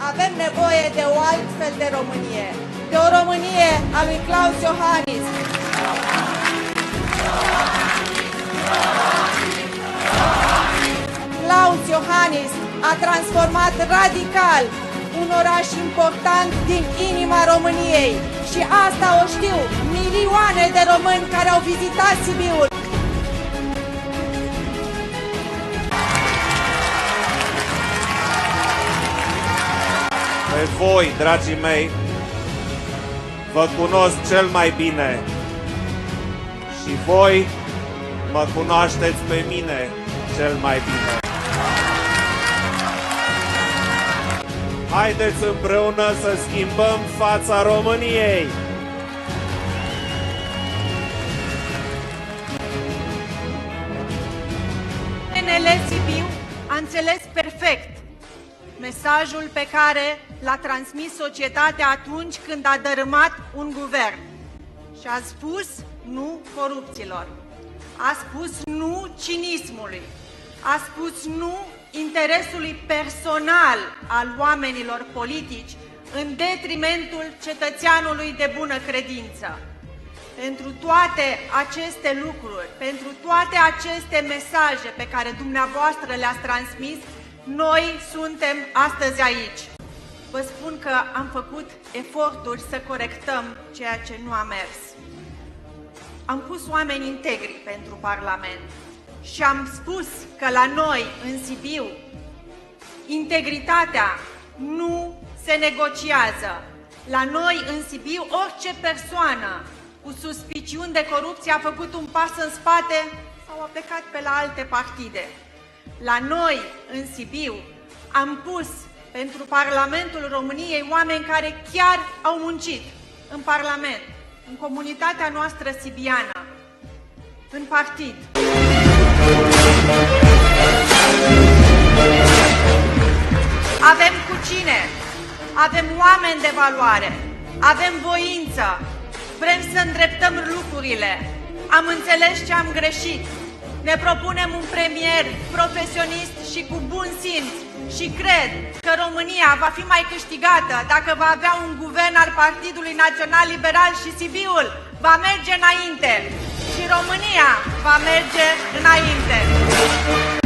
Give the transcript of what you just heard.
Avem nevoie de o altfel de Românie, de o Românie a lui Klaus Iohannis. Klaus Iohannis a transformat radical un oraș important din inima României și asta o știu milioane de români care au vizitat Sibiul. Pe voi, dragii mei, vă cunosc cel mai bine și voi mă cunoașteți pe mine cel mai bine. Haideți împreună să schimbăm fața României! PNL Sibiu a înțeles perfect mesajul pe care l-a transmis societatea atunci când a dărâmat un guvern și a spus nu corupților, a spus nu cinismului, a spus nu interesului personal al oamenilor politici în detrimentul cetățeanului de bună credință. Pentru toate aceste lucruri, pentru toate aceste mesaje pe care dumneavoastră le-ați transmis, noi suntem astăzi aici. Vă spun că am făcut eforturi să corectăm ceea ce nu a mers. Am pus oameni integri pentru Parlament și am spus că la noi, în Sibiu, integritatea nu se negociază. La noi, în Sibiu, orice persoană cu suspiciuni de corupție a făcut un pas în spate sau a plecat pe la alte partide. La noi, în Sibiu, am pus pentru Parlamentul României oameni care chiar au muncit în Parlament, în comunitatea noastră sibiană, în partid. Avem cu cine, avem oameni de valoare, avem voință, vrem să îndreptăm lucrurile, am înțeles ce am greșit. Ne propunem un premier profesionist și cu bun simț și cred că România va fi mai câștigată dacă va avea un guvern al Partidului Național Liberal și Sibiul va merge înainte și România va merge înainte.